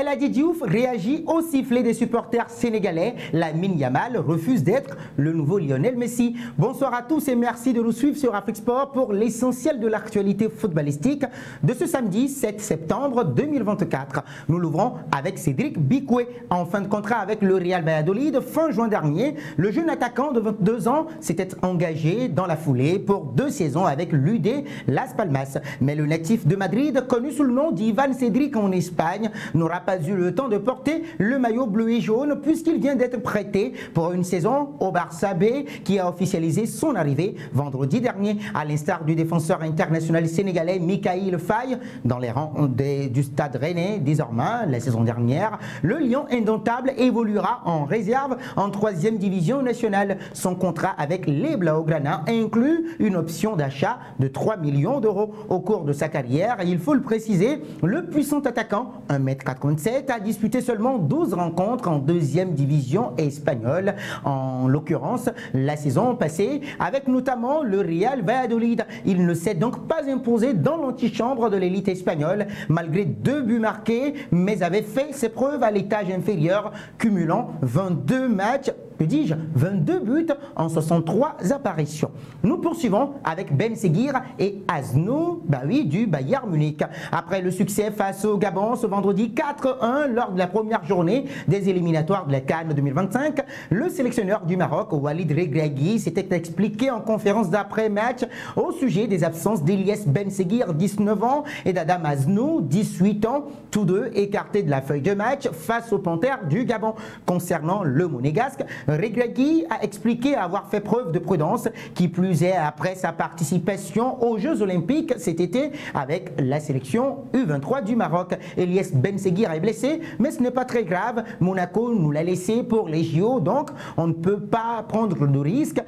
Hadji Diouf réagit au sifflet des supporters sénégalais. Lamine Yamal refuse d'être le nouveau Lionel Messi. Bonsoir à tous et merci de nous suivre sur Afrique Sport pour l'essentiel de l'actualité footballistique de ce samedi 7 septembre 2024. Nous l'ouvrons avec Cédric Bikoué. En fin de contrat avec le Real Valladolid, fin juin dernier, le jeune attaquant de 22 ans s'était engagé dans la foulée pour 2 saisons avec l'UD Las Palmas. Mais le natif de Madrid, connu sous le nom d'Ivan Cédric en Espagne, n'aura pas eu le temps de porter le maillot bleu et jaune puisqu'il vient d'être prêté pour une saison au Barça B qui a officialisé son arrivée vendredi dernier. À l'instar du défenseur international sénégalais Mikayil Faye dans les rangs du Stade Rennais désormais la saison dernière, le Lion indomptable évoluera en réserve en 3e division nationale. Son contrat avec les Blaugrana inclut une option d'achat de 3 millions d'euros. Au cours de sa carrière, il faut le préciser, le puissant attaquant 1m87 a disputé seulement 12 rencontres en 2e division espagnole, en l'occurrence la saison passée avec notamment le Real Valladolid. Il ne s'est donc pas imposé dans l'antichambre de l'élite espagnole malgré 2 buts marqués, mais avait fait ses preuves à l'étage inférieur, cumulant 22 matchs. Que dis-je, 22 buts en 63 apparitions. Nous poursuivons avec Ben Seguir et Aznou du Bayern Munich. Après le succès face au Gabon ce vendredi 4-1 lors de la première journée des éliminatoires de la CAN 2025, le sélectionneur du Maroc, Walid Regragui, s'était expliqué en conférence d'après-match au sujet des absences d'Elias Ben Seguir, 19 ans, et d'Adam Aznou, 18 ans, tous deux écartés de la feuille de match face aux Panthères du Gabon. Concernant le Monégasque, Regragui a expliqué avoir fait preuve de prudence, qui plus est après sa participation aux Jeux Olympiques cet été avec la sélection U23 du Maroc. Elias Ben Seguir est blessé, mais ce n'est pas très grave. Monaco nous l'a laissé pour les JO, donc on ne peut pas prendre de risque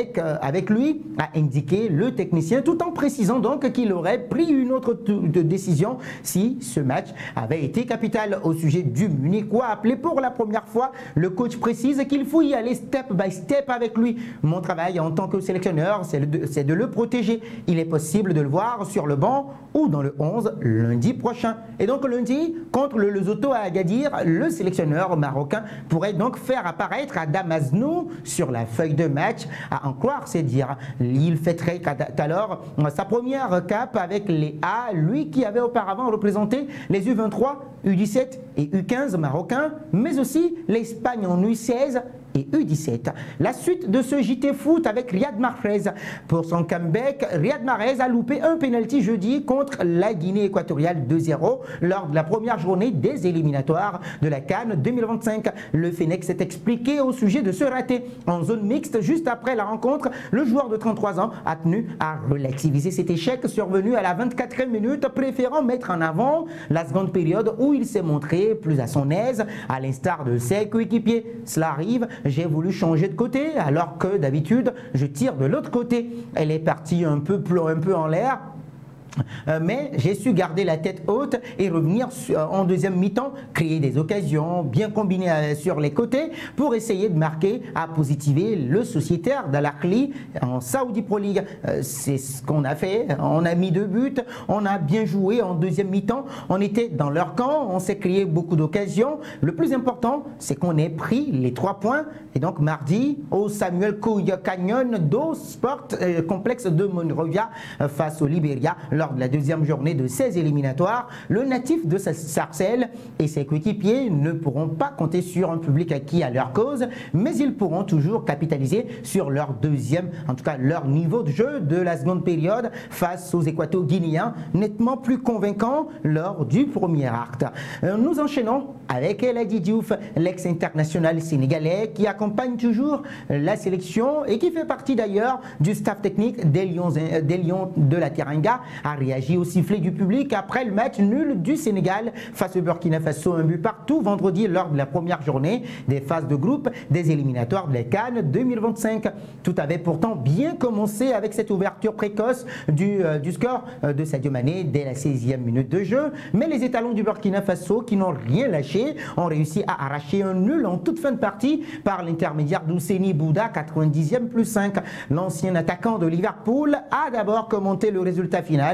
avec lui, a indiqué le technicien, tout en précisant donc qu'il aurait pris une autre décision si ce match avait été capital. Au sujet du Munichois appelé pour la première fois, le coach précise qu'il faut y aller step by step avec lui. Mon travail en tant que sélectionneur, c'est de le protéger. Il est possible de le voir sur le banc ou dans le 11 lundi prochain. Et donc lundi, contre le Lesotho à Agadir, le sélectionneur marocain pourrait donc faire apparaître Adam Aznou sur la feuille de match. À en croire, c'est dire. Il fêterait alors sa première cape avec les A, lui qui avait auparavant représenté les U23, U17 et U15 marocains, mais aussi l'Espagne en U16 et U17. La suite de ce JT Foot avec Riyad Mahrez. Pour son comeback, Riyad Mahrez a loupé un penalty jeudi contre la Guinée équatoriale 2-0 lors de la première journée des éliminatoires de la CAN 2025. Le Fennex s'est expliqué au sujet de ce raté. En zone mixte, juste après la rencontre, le joueur de 33 ans a tenu à relativiser cet échec survenu à la 24e minute, préférant mettre en avant la seconde période où il s'est montré plus à son aise, à l'instar de ses coéquipiers. Cela arrive, j'ai voulu changer de côté alors que d'habitude je tire de l'autre côté. Elle est partie un peu en l'air. Mais j'ai su garder la tête haute et revenir en deuxième mi-temps, créer des occasions, bien combiner sur les côtés pour essayer de marquer, à positiver le sociétaire d'Al-Ahly en Saudi Pro League. C'est ce qu'on a fait, on a mis 2 buts, on a bien joué en deuxième mi-temps, on était dans leur camp, on s'est créé beaucoup d'occasions. Le plus important, c'est qu'on ait pris les 3 points. Et donc mardi, au Samuel Kouya Canyon d'O Sport complexe de Monrovia face au Libéria, lors de la deuxième journée de 16 éliminatoires, le natif de Sarcelles et ses coéquipiers ne pourront pas compter sur un public acquis à leur cause, mais ils pourront toujours capitaliser sur leur deuxième, en tout cas leur niveau de jeu de la seconde période face aux Équato-Guinéens, nettement plus convaincants lors du premier acte. Nous enchaînons avec El Hadji Diouf, l'ex-international sénégalais qui accompagne toujours la sélection et qui fait partie d'ailleurs du staff technique des Lions de la Teranga, a réagi au sifflet du public après le match nul du Sénégal face au Burkina Faso, un but partout vendredi lors de la première journée des phases de groupe des éliminatoires de la CAN 2025. Tout avait pourtant bien commencé avec cette ouverture précoce du score de Sadio Mané dès la 16e minute de jeu, mais les étalons du Burkina Faso, qui n'ont rien lâché, ont réussi à arracher un nul en toute fin de partie par l'intermédiaire d'Ousseni Bouda, 90e plus 5. L'ancien attaquant de Liverpool a d'abord commenté le résultat final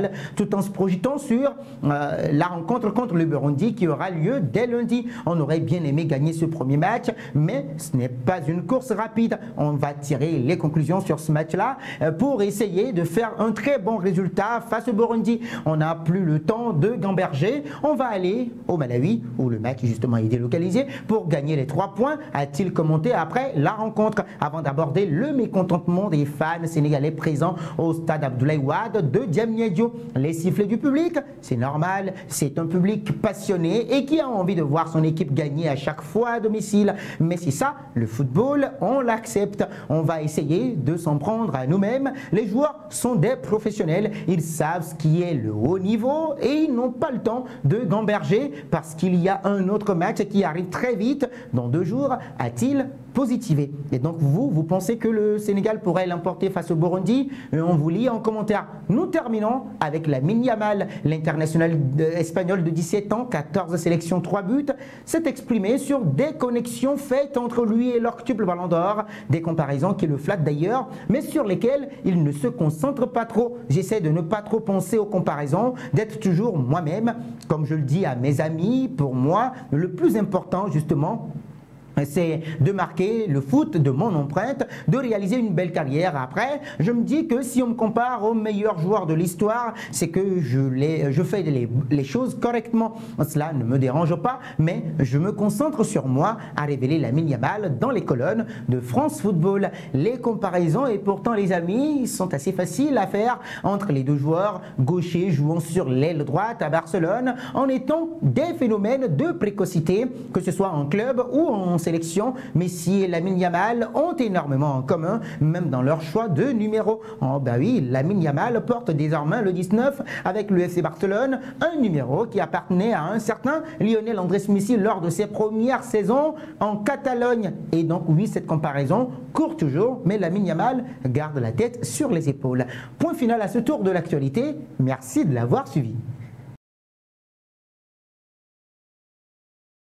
Sénégal, tout en se projetant sur la rencontre contre le Burundi qui aura lieu dès lundi. On aurait bien aimé gagner ce premier match, mais ce n'est pas une course rapide. On va tirer les conclusions sur ce match-là pour essayer de faire un très bon résultat face au Burundi. On n'a plus le temps de gamberger. On va aller au Malawi, où le match justement est délocalisé, pour gagner les 3 points, a-t-il commenté après la rencontre, avant d'aborder le mécontentement des fans sénégalais présents au stade Abdoulaye Wade de Diamniadio. Les sifflets du public, c'est normal, c'est un public passionné et qui a envie de voir son équipe gagner à chaque fois à domicile. Mais c'est ça, le football, on l'accepte. On va essayer de s'en prendre à nous-mêmes. Les joueurs sont des professionnels, ils savent ce qui est le haut niveau et ils n'ont pas le temps de gamberger parce qu'il y a un autre match qui arrive très vite, dans 2 jours, a-t-il positivé. Et donc vous pensez que le Sénégal pourrait l'emporter face au Burundi? On vous lit en commentaire. Nous terminons avec Lamine Yamal, l'international espagnol de 17 ans, 14 sélections, 3 buts, s'est exprimé sur des connexions faites entre lui et l'octuple Ballon d'Or, des comparaisons qui le flattent d'ailleurs, mais sur lesquelles il ne se concentre pas trop. J'essaie de ne pas trop penser aux comparaisons, d'être toujours moi-même. Comme je le dis à mes amis, pour moi, le plus important justement, c'est de marquer le foot de mon empreinte, de réaliser une belle carrière. Après, je me dis que si on me compare aux meilleurs joueurs de l'histoire, c'est que je fais les choses correctement. Cela ne me dérange pas, mais je me concentre sur moi, à révéler Lamine Yamal dans les colonnes de France Football. Les comparaisons, et pourtant les amis, sont assez faciles à faire entre les 2 joueurs gauchers jouant sur l'aile droite à Barcelone, en étant des phénomènes de précocité, que ce soit en club ou en sélection. Messi et Lamine Yamal ont énormément en commun, même dans leur choix de numéro. Oh bah oui, Lamine Yamal porte désormais le 19 avec le FC Barcelone, un numéro qui appartenait à un certain Lionel Andrés Messi lors de ses premières saisons en Catalogne. Et donc oui, cette comparaison court toujours, mais Lamine Yamal garde la tête sur les épaules. Point final à ce tour de l'actualité. Merci de l'avoir suivi.